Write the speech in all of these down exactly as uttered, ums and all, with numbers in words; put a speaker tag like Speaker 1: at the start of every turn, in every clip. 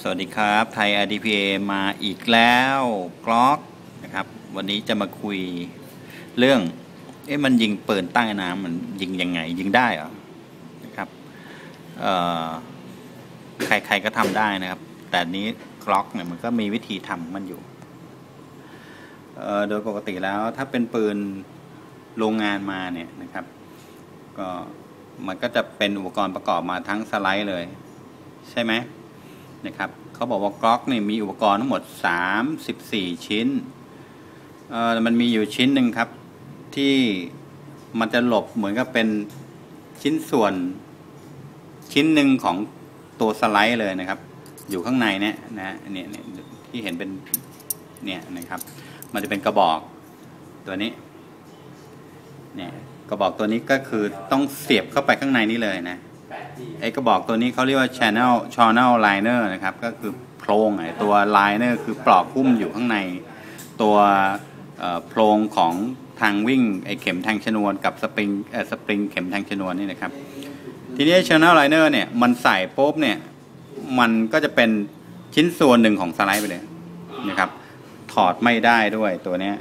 Speaker 1: สวัสดีครับไทย อาร์ ดี พี เอ มาอีกแล้วกล็อกนะครับวันนี้จะมาคุยเรื่องเอ๊ะมันยิงปืนใต้น้ำมันยิงยังไงยิงได้เหรอนะครับเอ่อใครๆก็ทำได้นะครับแต่นี้กล็อกเนี่ยมันก็มีวิธีทำมันอยู่เอ่อโดยปกติแล้วถ้าเป็นปืนโรงงานมาเนี่ยนะครับก็มันก็จะเป็นอุปกรณ์ประกอบมาทั้งสไลด์เลยใช่ไหมนะครับเขาบอกว่ากล็อกเนี่ยมีอุปกรณ์ทั้งหมดสามสิบสี่ชิ้นเอ่อมันมีอยู่ชิ้นหนึ่งครับที่มันจะหลบเหมือนกับเป็นชิ้นส่วนชิ้นหนึ่งของตัวสไลด์เลยนะครับอยู่ข้างในเนี่ยนะเนี่ยที่เห็นเป็นเนี่ยนะครับมันจะเป็นกระบอกตัวนี้เนี่ยกระบอกตัวนี้ก็คือต้องเสียบเข้าไปข้างในนี้เลยนะไอ้กระบอกตัวนี้เขาเรียกว่า channel channel liner นะครับก็คือโพรงไอ้ตัว liner คือปลอกหุ้มอยู่ข้างในตัวโพรงของทางวิ่งไอ้เข็มแทงชนวนกับสปริงเอ่อสปริงเข็มแทงชนวนนี่นะครับทีนี้ channel liner เนี่ยมันใส่ปุ๊บเนี่ยมันก็จะเป็นชิ้นส่วนหนึ่งของสไลด์ไปเลยนะครับถอดไม่ได้ด้วยตัวเนี้ย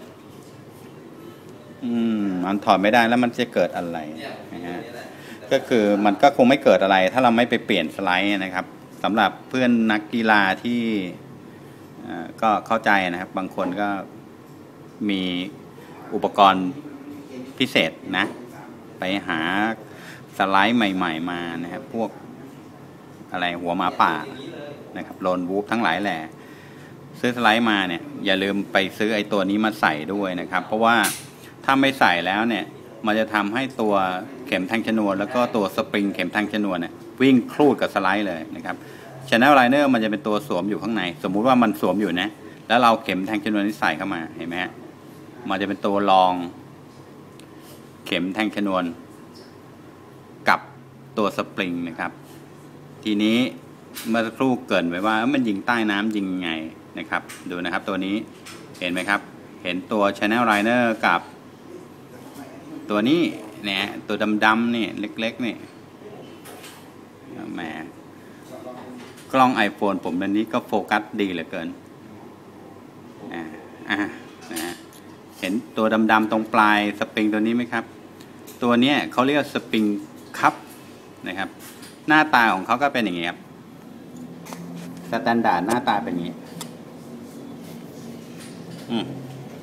Speaker 1: อืมมันถอดไม่ได้แล้วมันจะเกิดอะไรนะฮะก็คือมันก็คงไม่เกิดอะไรถ้าเราไม่ไปเปลี่ยนสไลด์นะครับสำหรับเพื่อนนักกีฬาที่ก็เข้าใจนะครับบางคนก็มีอุปกรณ์พิเศษนะไปหาสไลด์ใหม่ๆมานะครับพวกอะไรหัวหมาป่านะครับโลนวูฟทั้งหลายแหล่ซื้อสไลด์มาเนี่ยอย่าลืมไปซื้อไอ้ตัวนี้มาใส่ด้วยนะครับเพราะว่าถ้าไม่ใส่แล้วเนี่ยมันจะทำให้ตัวเข็มแทงชนวนแล้วก็ตัวสปริงเข็มแทงชนวนเนี่ยวิ่งคลูดกับสไลด์เลยนะครับ channel liner มันจะเป็นตัวสวมอยู่ข้างในสมมุติว่ามันสวมอยู่นะแล้วเราเข็มแทงชนวนนี้ใส่เข้ามาเห็นไหมฮะมันจะเป็นตัวรองเข็มแทงชนวนกับตัวสปริงนะครับทีนี้เมื่อสักครู่เกริ่นไว้ว่ามันยิงใต้น้ำยิงไงนะครับดูนะครับตัวนี้เห็นไหมครับเห็นตัว channel liner กับตัวนี้เนี่ยตัวดำๆนี่เล็กๆนี่แหมกล้อง iPhone ผมอันนี้ก็โฟกัสดีเหลือเกินอ่าอ่านะฮะเห็นตัวดำๆตรงปลายสปริงตัวนี้ไหมครับตัวนี้เขาเรียกสปริงคัพนะครับหน้าตาของเขาก็เป็นอย่างนี้ครับสแตนดาร์ดหน้าตาเป็นอย่างนี้อืม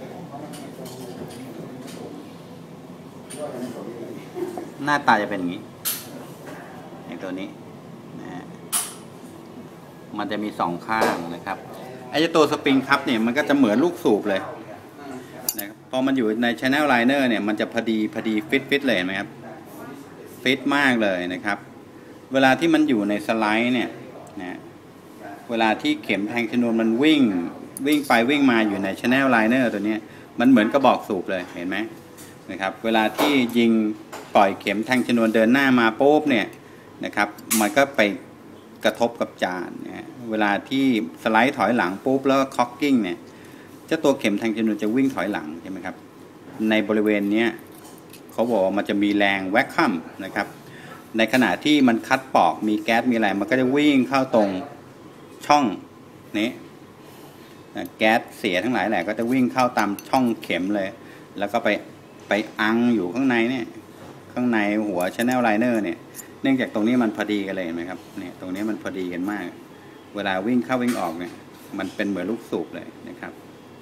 Speaker 1: หน้าตาจะเป็นอย่างนี้อย่างตัวนี้นะฮะมันจะมีสองข้างนะครับไอ้ตัวสปริงคัพเนี่ยมันก็จะเหมือนลูกสูบเลยนะครับพอมันอยู่ใน channel liner เนี่ยมันจะพอดีพอดีฟิตฟิตเลยเห็นไหมครับฟิตมากเลยนะครับเวลาที่มันอยู่ในสไลด์เนี่ยนะเวลาที่เข็มแทงชนวนมันวิ่งวิ่งไปวิ่งมาอยู่ใน channel liner ตัวนี้มันเหมือนกระบอกสูบเลยเห็นไหมนะครับเวลาที่ยิงปล่อยเข็มแทงชนวนเดินหน้ามาปุ๊บเนี่ยนะครับมันก็ไปกระทบกับจานนะเวลาที่สไลด์ถอยหลังปุ๊บแล้วคอกกิ้งเนี่ยเจ้าตัวเข็มแทงชนวนจะวิ่งถอยหลังใช่ไหมครับในบริเวณนี้เขาบอกว่ามันจะมีแรงแวคคัมนะครับในขณะที่มันคัดปอกมีแก๊สมีอะไรมันก็จะวิ่งเข้าตรงช่องนี้แก๊สเสียทั้งหลายแหละก็จะวิ่งเข้าตามช่องเข็มเลยแล้วก็ไปไปอังอยู่ข้างในเนี่ยข้างในหัว channel liner เนี่ยเนื่องจากตรงนี้มันพอดีกันเลยเห็นไหมครับเนี่ยตรงนี้มันพอดีกันมากเวลาวิ่งเข้าวิ่งออกเนี่ยมันเป็นเหมือนลูกสูบเลยนะครับ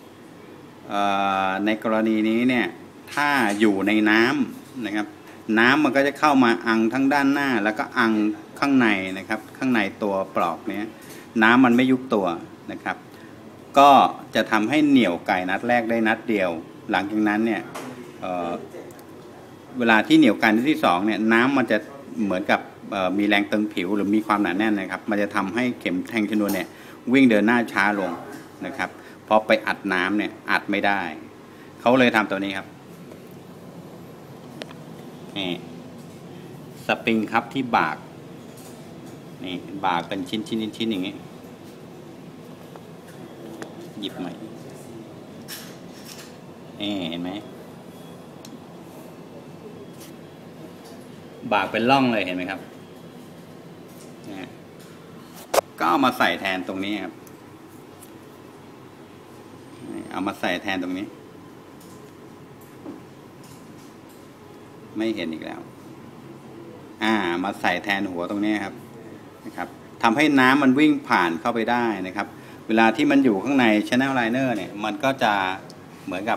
Speaker 1: ในกรณีนี้เนี่ยถ้าอยู่ในน้ำนะครับน้ำมันก็จะเข้ามาอังทั้งด้านหน้าแล้วก็อังข้างในนะครับข้างในตัวปลอกเนี้ยน้ำมันไม่ยุบตัวนะครับก็จะทำให้เหนี่ยวไก่นัดแรกได้นัดเดียวหลังจากนั้นเนี่ยเ, เวลาที่เหนี่ยวไก่นัดที่สองเนี่ยน้ำมันจะเหมือนกับมีแรงตึงผิวหรือมีความหนาแน่นนะครับมันจะทำให้เข็มแทงชนวนเนี่ยวิ่งเดินหน้าช้าลงนะครับเพราะไปอัดน้ำเนี่ยอัดไม่ได้เขาเลยทำตัวนี้ครับนี่สปริงครับที่บากนี่บากเป็นชิ้นชิ้นชิ้นอย่างนี้หยิบใหม่นี่เห็นไหมบากเป็นร่องเลยเห็นไหมครับก็เอามาใส่แทนตรงนี้ครับเอามาใส่แทนตรงนี้ไม่เห็นอีกแล้วอ่ามาใส่แทนหัวตรงนี้ครับนะครับทำให้น้ำมันวิ่งผ่านเข้าไปได้นะครับเวลาที่มันอยู่ข้างใน Channel Liner เนี่ยมันก็จะเหมือนกับ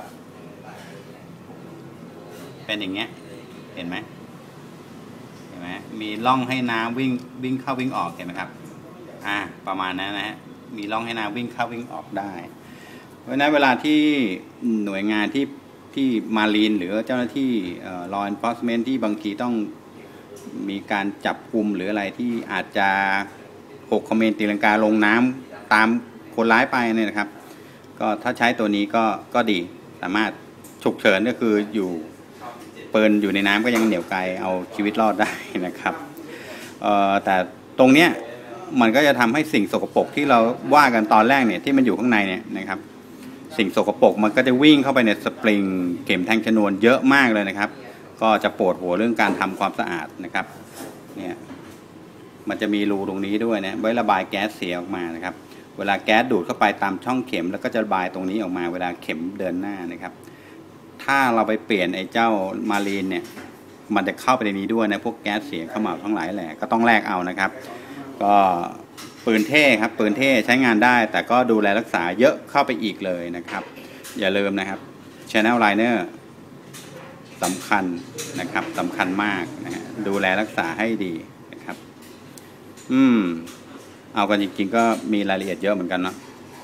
Speaker 1: เป็นอย่างเงี้ยเห็นไหมเห็นไหมมีร่องให้น้ำวิ่งวิ่งเข้าวิ่งออกเห็นไหมครับอ่าประมาณนั้นนะฮะมีร่องให้น้ำวิ่งเข้าวิ่งออกได้เพราะฉะนั้นเวลาที่หน่วยงานที่ที่มารีนหรือเจ้าหน้าที่ law enforcement ที่บางทีต้องมีการจับกุมหรืออะไรที่อาจจะหกคอมเมนต์ตีลังกาลงน้ำตามคนร้ายไปเนี่ยนะครับก็ถ้าใช้ตัวนี้ก็ก็ดีสามารถฉุกเฉินก็คืออยู่ปืนอยู่ในน้ำก็ยังเหนียวไกลเอาชีวิตรอดได้นะครับแต่ตรงเนี้ยมันก็จะทำให้สิ่งสกปรกที่เราว่ากันตอนแรกเนี่ยที่มันอยู่ข้างในเนี่ยนะครับสิ่งสกปรกมันก็จะวิ่งเข้าไปในสปริงเข็มแทงชนวนเยอะมากเลยนะครับก็จะปวดหัวเรื่องการทำความสะอาดนะครับเนี่ยมันจะมีรูตรงนี้ด้วยนะไว้ระบายแก๊สเสียออกมานะครับเวลาแก๊สดูดเข้าไปตามช่องเข็มแล้วก็จะระบายตรงนี้ออกมาเวลาเข็มเดินหน้านะครับถ้าเราไปเปลี่ยนไอ้เจ้ามารีนเนี่ยมันจะเข้าไปในนี้ด้วยนะพวกแก๊สเสียเข้ามาทั้งหลายแหละก็ต้องแลกเอานะครับก็ปืนเท่ครับปืนเท่ใช้งานได้แต่ก็ดูแลรักษาเยอะเข้าไปอีกเลยนะครับอย่าลืมนะครับ Channel Liner สำคัญนะครับสำคัญมากนะฮะดูแลรักษาให้ดีนะครับอืมเอากันจริงๆก็มีรายละเอียดเยอะเหมือนกันเนาะ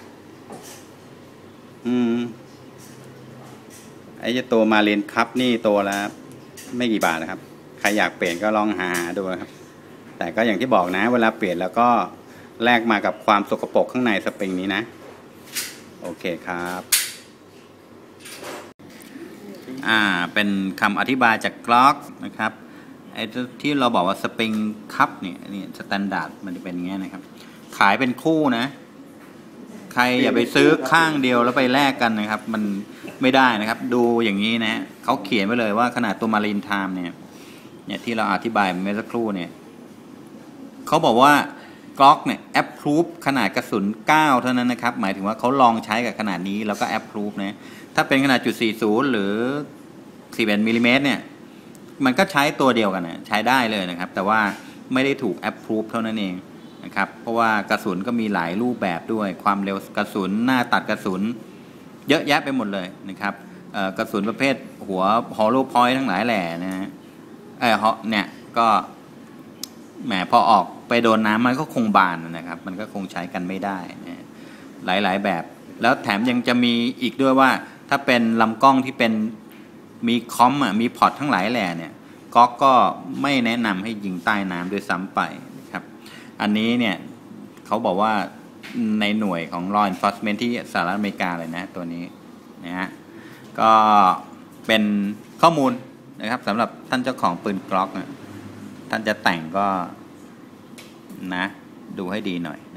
Speaker 1: อืมไอ้ตัวมารีนคัพนี่ตัวละไม่กี่บาทนะครับใครอยากเปลี่ยนก็ลองหาดูครับแต่ก็อย่างที่บอกนะเวลาเปลี่ยนแล้วก็แลกมากับความสกปรกข้างในสปริงนี้นะโอเคครับอ่าเป็นคำอธิบายจากกล็อกนะครับไอ้ที่เราบอกว่าสปริงคัพเนี่ยนี่สแตนดาร์ดมันจะเป็นอย่างเงี้ยนะครับขายเป็นคู่นะใครอย่าไปซื้อข้างเดียวแล้วไปแลกกันนะครับมันไม่ได้นะครับดูอย่างนี้นะเขาเขียนไว้เลยว่าขนาดตัวมารีนไทม์เนี่ยเนี่ยที่เราอธิบายเมื่อสักครู่เนี่ยเขาบอกว่ากล็อกเนี่ยแอปพรูฟขนาดกระสุนเก้าเท่านั้นนะครับหมายถึงว่าเขาลองใช้กับขนาดนี้แล้วก็แอปพรูฟนะถ้าเป็นขนาดจุดสี่สิบหรือสี่สิบเอ็ดมิลลิเมตรเนี่ยมันก็ใช้ตัวเดียวกันนะใช้ได้เลยนะครับแต่ว่าไม่ได้ถูกแอปพรูฟเท่านั้นเองนะครับเพราะว่ากระสุนก็มีหลายรูปแบบด้วยความเร็วกระสุนหน้าตัดกระสุนเยอะแยะไปหมดเลยนะครับกระสุนประเภทหัวฮอลโลพอยต์ทั้งหลายแหล่นะฮะเออเนี่ยก็แหมพอออกไปโดนน้ำมันก็คงบานนะครับมันก็คงใช้กันไม่ได้นะหลายๆแบบแล้วแถมยังจะมีอีกด้วยว่าถ้าเป็นลำกล้องที่เป็นมีคอมอ่ะมีพอร์ตทั้งหลายแหล่เนี่ยก๊อกก็ไม่แนะนำให้ยิงใต้น้ำด้วยซ้ำไปนะครับอันนี้เนี่ยเขาบอกว่าในหน่วยของ law enforcement ที่สหรัฐอเมริกาเลยนะตัวนี้นะฮะก็เป็นข้อมูลนะครับสำหรับท่านเจ้าของปืนกล็อกนะท่านจะแต่งก็นะดูให้ดีหน่อย